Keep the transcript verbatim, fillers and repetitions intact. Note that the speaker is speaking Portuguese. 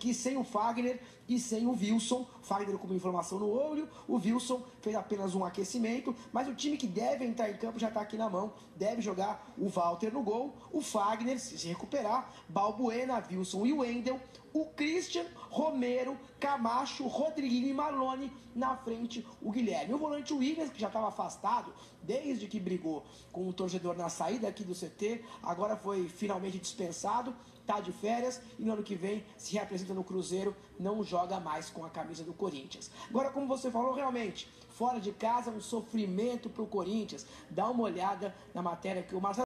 aqui sem o Fagner e sem o Wilson. O Fagner com uma inflamação no olho, o Wilson fez apenas um aquecimento, mas o time que deve entrar em campo já está aqui na mão. Deve jogar o Walter no gol, o Fagner, se se recuperar, Balbuena, Wilson e o Wendel, o Christian, Romero, Camacho, Rodriguinho e Marlone, na frente o Guilherme. O volante Williams, que já estava afastado desde que brigou com o torcedor na saída aqui do C T, agora foi finalmente dispensado, está de férias e no ano que vem se representa no Cruzeiro, não joga mais com a camisa do Corinthians. Agora, como você falou, realmente, fora de casa, um sofrimento para o Corinthians. Dá uma olhada na matéria que o Marcelo